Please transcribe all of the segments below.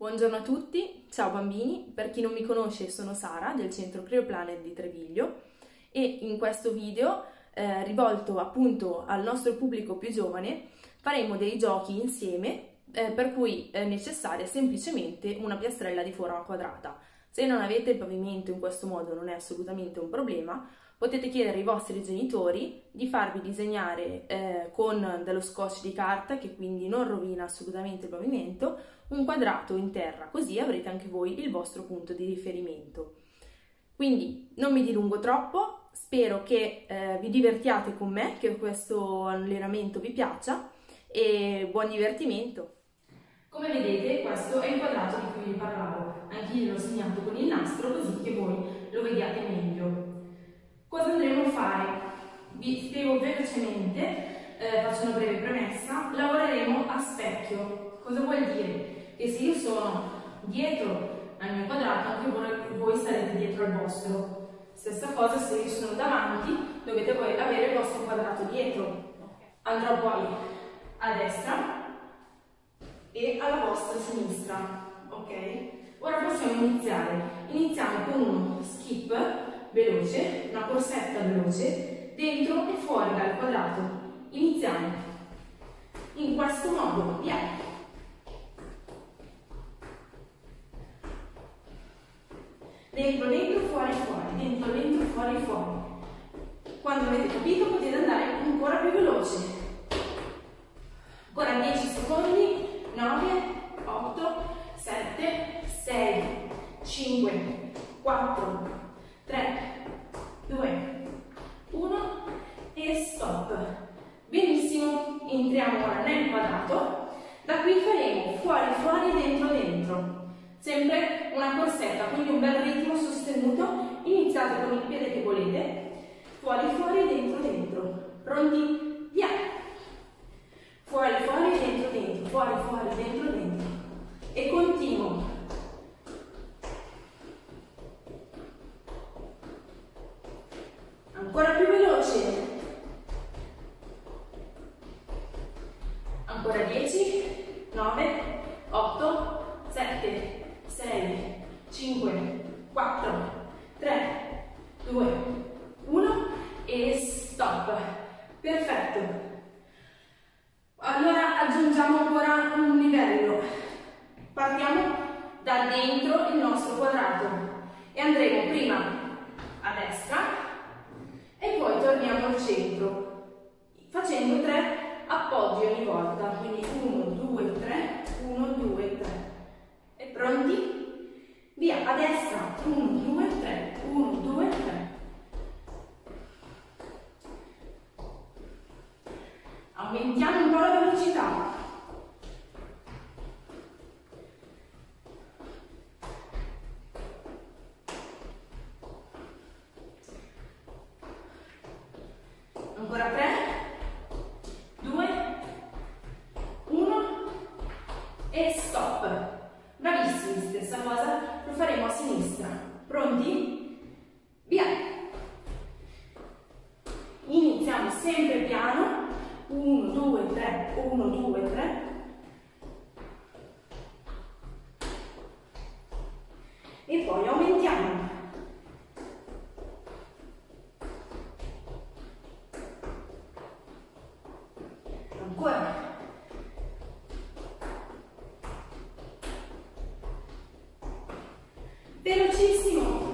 Buongiorno a tutti, ciao bambini, per chi non mi conosce sono Sara del centro CreoPlanet di Treviglio e in questo video rivolto appunto al nostro pubblico più giovane faremo dei giochi insieme per cui è necessaria semplicemente una piastrella di forma quadrata. Se non avete il pavimento in questo modo non è assolutamente un problema, potete chiedere ai vostri genitori di farvi disegnare con dello scotch di carta che quindi non rovina assolutamente il pavimento un quadrato in terra, così avrete anche voi il vostro punto di riferimento. Quindi non mi dilungo troppo, spero che vi divertiate con me, che questo allenamento vi piaccia e buon divertimento! Come vedete questo è il quadrato di cui vi parlavo, anch'io l'ho segnato con il nastro così che voi lo vediate meglio. Cosa andremo a fare? Vi spiego velocemente, faccio una breve premessa, lavoreremo a specchio. Cosa vuol dire? Che se io sono dietro al mio quadrato, anche voi sarete dietro al vostro. Stessa cosa se io sono davanti, dovete voi avere il vostro quadrato dietro. Andrò poi a destra e alla vostra sinistra, ok? Ora possiamo iniziare. Iniziamo con uno skip veloce, una corsetta veloce, dentro e fuori dal quadrato. Iniziamo in questo modo, via! Dentro, dentro, fuori, fuori, dentro, dentro, fuori, fuori. Quando avete capito potete andare ancora più veloce. Ancora 10 secondi, 9, 8, 7, 6, 5, 4, 3, 2, 1 e stop. Benissimo, entriamo ora nel quadrato. Da qui faremo fuori, fuori, dentro, dentro. Sempre una corsetta, quindi un bel ritmo sostenuto. Iniziate con il piede che volete. Fuori, fuori, dentro, dentro. Pronti? Via! Fuori, fuori, dentro, dentro. Fuori, fuori, dentro, dentro. E continuo. Ancora più veloce. Ancora 10, 9, 8, 7, 6, 5, 4, 3, 2, 1 e stop. Perfetto. Allora aggiungiamo ancora un livello. Partiamo da dentro il nostro quadrato e andremo prima a destra e poi torniamo al centro facendo 3 appoggi ogni volta, quindi 1, 2, 3, 1, 2, 3. E pronti? Via, a destra, 1, 2, 3, 1, 2, 3. Aumentiamo un po' la velocità. Ancora 3, 2, 1 e stop. Bravissimi, stessa cosa lo faremo a sinistra. Pronti? Via! Iniziamo sempre piano. 1, 2, 3, 1, 2, 3. E poi aumentiamo. Ancora. Velocissimo.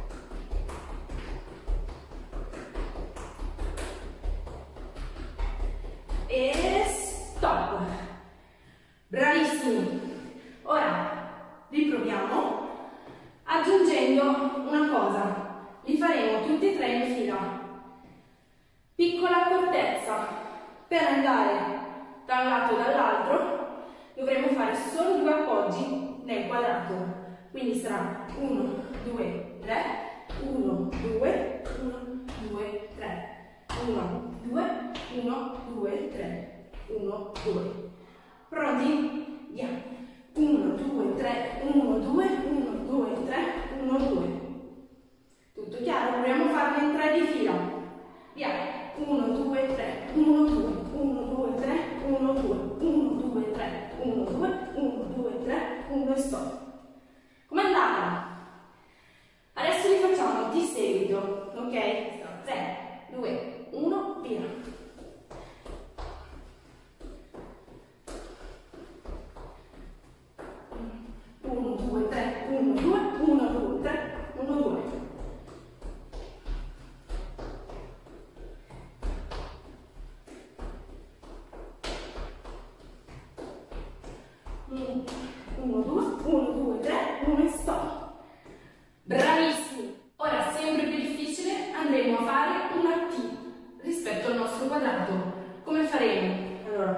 E stop. Bravissimi. Ora riproviamo aggiungendo una cosa. Li faremo tutti e 3 in fila. Piccola accortezza. Per andare da un lato o dall'altro dovremo fare solo 2 appoggi nel quadrato. Quindi sarà 1, 2, 3, 1, 2, 1, 2, 3, 1, 2, 1, 2, 3, 1, 2. Pronti? Via! 1, 2, 3, 1, 2, 1, 2, 3, 1, 2. Tutto chiaro? Proviamo a farlo in 3 di fila. Via! 1, 2, 3, 1, 2, 1, 2, 3, 1, 2, 1, 2, 3, 1, 2, 1, 2, 3, 1 e stop.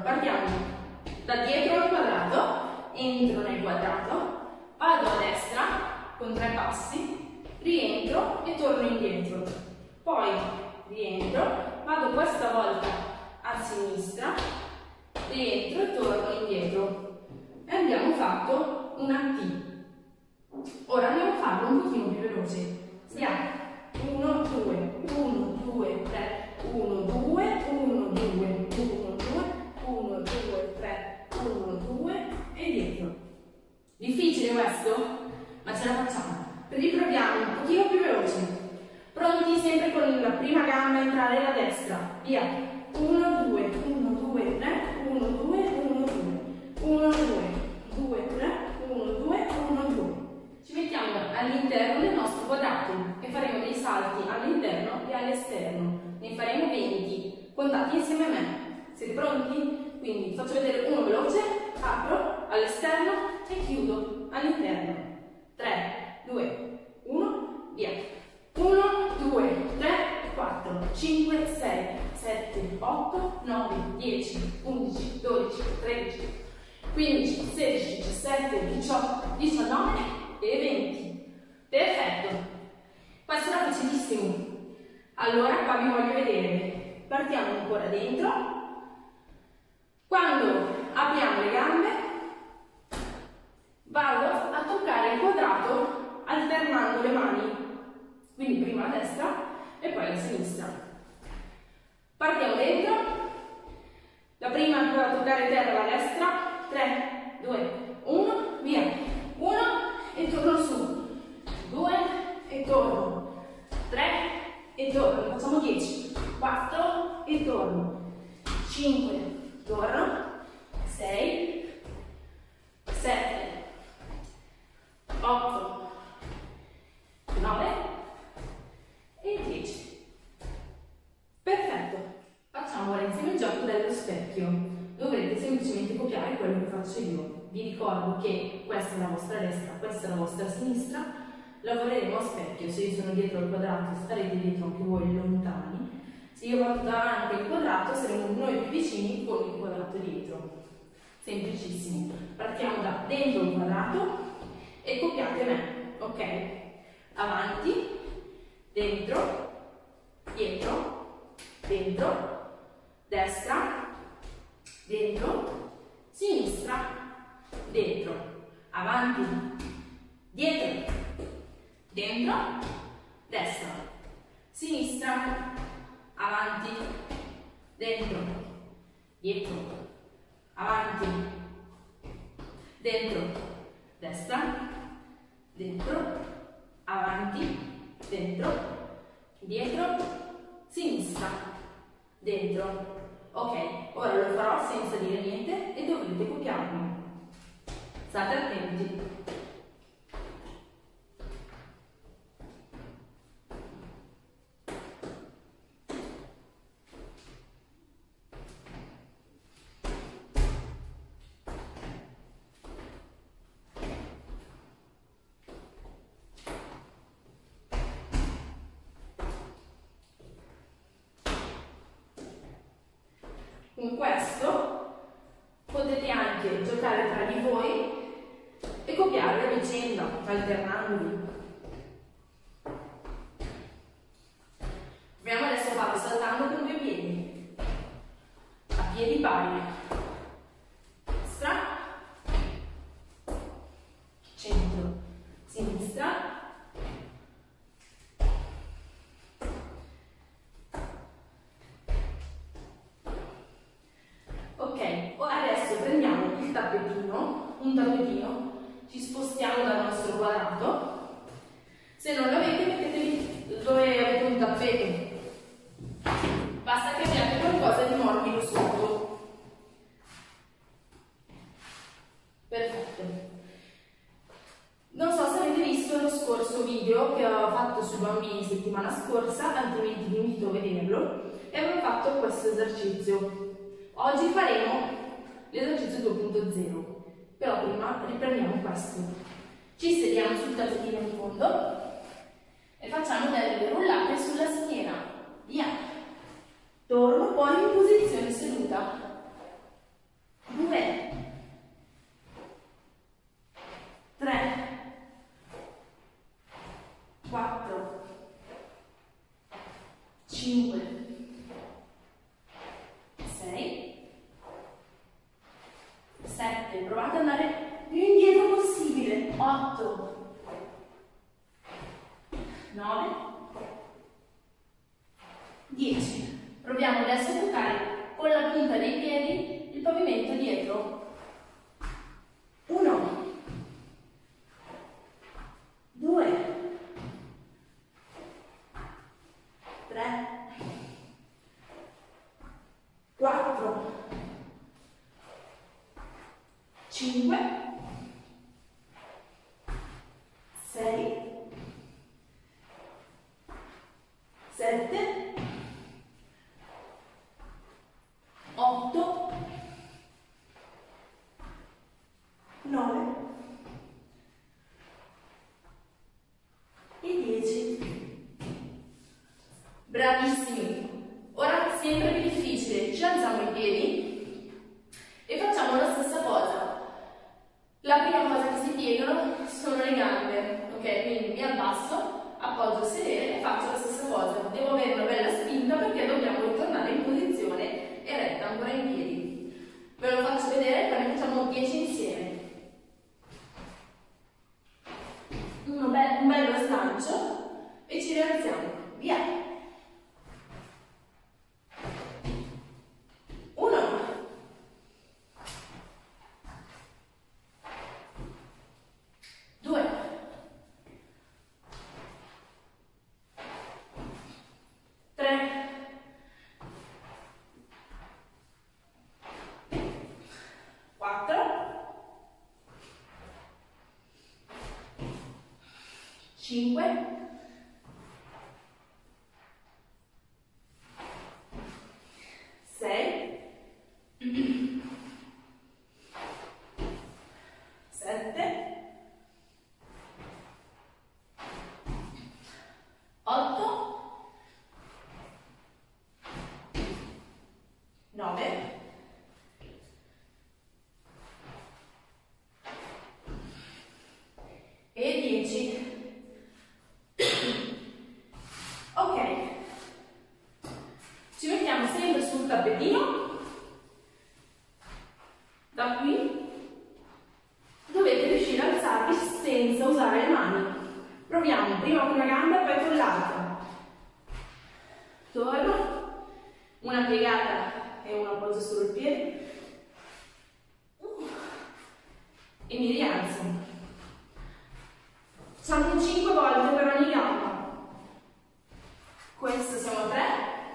partiamo da dietro al quadrato, entro nel quadrato, vado a destra con 3 passi, rientro e torno indietro. Poi rientro, vado questa volta a sinistra, rientro e torno indietro. E abbiamo fatto una T. Ora andiamo a farlo un pochino più veloce. Stiamo 1, 2, 1, 2, 3, 1, 2, 1, 2, 1, 2, 1, 2, 3, 1, 2 e dietro. Difficile questo? Ma ce la facciamo. Riproviamo un pochino più veloce. Pronti sempre con la prima gamba a entrare la destra. Via. 1, 2, 1, 2, 3, 1, 2, 1, 2, 1, 2, 2, 3, 1, 2, 1, 2. Ci mettiamo all'interno del nostro quadrato e faremo dei salti all'interno e all'esterno. Ne faremo 20. Contate insieme a me. Siete pronti? Quindi faccio vedere uno veloce, apro all'esterno e chiudo all'interno. 3, 2, 1, via. 1, 2, 3, 4, 5, 6, 7, 8, 9, 10, 11, 12, 13, 15, 16, 17, 18, 19 e 20. Perfetto. Questo era facilissimo. Allora qua vi voglio vedere. Partiamo ancora dentro. Quando apriamo le gambe, vado a toccare il quadrato alternando le mani. Quindi prima la destra e poi la sinistra. Partiamo dentro. La prima ancora a toccare terra la destra. 3, 2, 1, via. 1 e torno su. 2 e torno. 3 e torno. Facciamo 10. 4 e torno. 5, torno. 6, 7, 8, 9 e 10. Perfetto. Facciamo ora insieme il gioco dello specchio. Dovrete semplicemente copiare quello che faccio io. Vi ricordo che questa è la vostra destra, questa è la vostra sinistra. Lavoreremo a specchio. Se io sono dietro al quadrato, starete dietro anche voi lontani. Se io vado davanti al quadrato, saremo noi più vicini con il quadrato dietro. Semplicissimo. Partiamo da dentro il quadrato e copiate me. Ok? Avanti, dentro, dietro, dentro, destra, dentro, sinistra, dentro, avanti, dietro, dentro, destra, sinistra, avanti, dentro, dietro, avanti, dentro, destra, dentro, avanti, dentro, dietro, sinistra, dentro. Ok, ora lo farò senza dire niente e dovrete copiarmi. State attenti. Con questo potete anche giocare tra di voi e copiare la vicenda, alternandovi. Proviamo adesso a farlo saltando con 2 piedi, a piedi pari, destra, centro, sinistra, un tappetino, ci spostiamo dal nostro quadrato. Se non l'avete, mettetevi dove avete un tappeto. Basta che abbiate qualcosa di morbido sotto. Perfetto. Non so se avete visto lo scorso video che avevo fatto sui bambini settimana scorsa, altrimenti vi invito a vederlo, e avevo fatto questo esercizio. Oggi faremo l'esercizio 2.0. Però prima riprendiamo questo. Ci sediamo sul tappetino in fondo e facciamo delle rullate sulla schiena. Via. Torno poi in posizione seduta. 7, provate ad andare più indietro possibile, 8, 9, 10. Proviamo adesso a toccare con la punta dei piedi il pavimento dietro. 1, 2, 3, 4, 5, 6, 7, 8, 9 e 10. Bravissimi! Ora sempre più difficile, ci alziamo i piedi e facciamo la stessa cosa. La prima cosa che si piegano sono le gambe, ok? Quindi mi abbasso, appoggio il sedere e faccio la stessa cosa. Devo avere una bella spinta perché dobbiamo ritornare in posizione eretta, ancora in piedi. Ve lo faccio vedere, poi ne facciamo 10 insieme. Un bello slancio e ci rialziamo. Via! 1, 2, 3, 4, 5, 6, 7, 8, 9 e 10. Ok, ci mettiamo sempre sul tappetino. Da qui dovete riuscire a alzarvi senza usare le mani. Proviamo prima con una gamba e poi con l'altra. Torno, una piegata e un appoggio sul piede e mi rialzo. Facciamo 5 volte per ogni gamba. Questo sono 3,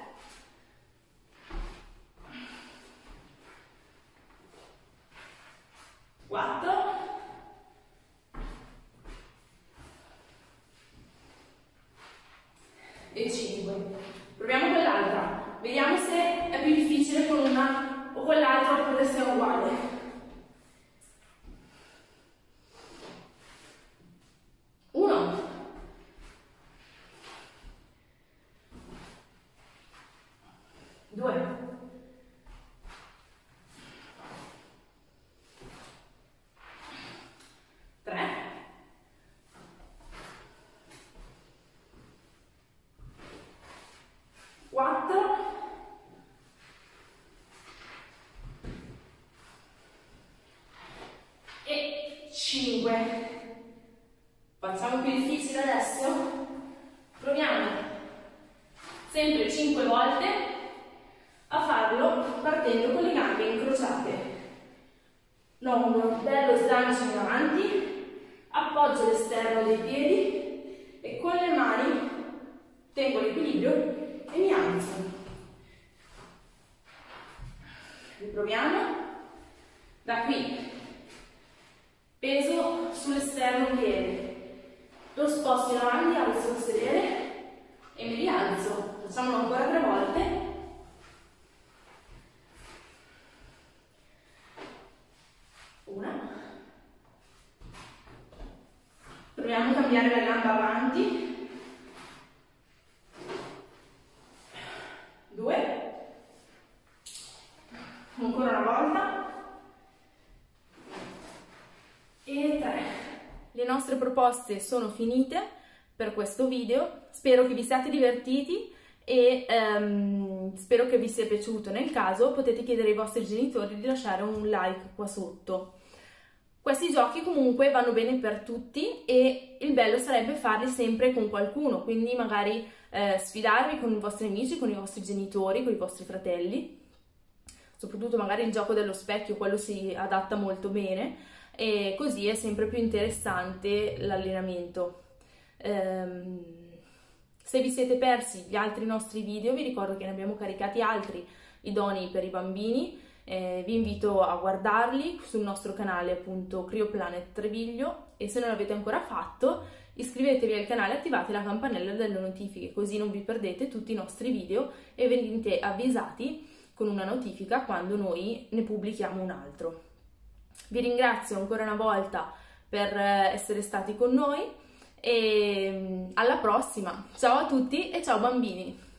4 e 5. Proviamo con l'altra. Vediamo se è più difficile con una o con l'altra oppure se è uguale. 1, 2, 3, 4 e 5. Facciamo più difficile adesso. Proviamo sempre 5 volte a farlo partendo con le gambe incrociate. Un bello slancio in avanti, appoggio l'esterno dei piedi e con le mani tengo l'equilibrio e mi alzo. Riproviamo. Da qui peso sull'esterno piede, lo sposto in avanti, alzo il sedere e mi rialzo. Facciamolo ancora 3 volte. Una. Proviamo a cambiare la gamba avanti. 2. Ancora una volta. E 3. Le nostre proposte sono finite per questo video. Spero che vi siate divertiti e spero che vi sia piaciuto. Nel caso potete chiedere ai vostri genitori di lasciare un like qua sotto. Questi giochi comunque vanno bene per tutti e il bello sarebbe farli sempre con qualcuno, quindi magari sfidarvi con i vostri amici, con i vostri genitori, con i vostri fratelli. Soprattutto magari il gioco dello specchio, quello si adatta molto bene e così è sempre più interessante l'allenamento. Se vi siete persi gli altri nostri video, vi ricordo che ne abbiamo caricati altri idonei per i bambini. Vi invito a guardarli sul nostro canale, appunto, CryoPlanet Treviglio, e se non l'avete ancora fatto iscrivetevi al canale e attivate la campanella delle notifiche, così non vi perdete tutti i nostri video e venite avvisati con una notifica quando noi ne pubblichiamo un altro. Vi ringrazio ancora una volta per essere stati con noi e alla prossima! Ciao a tutti e ciao bambini!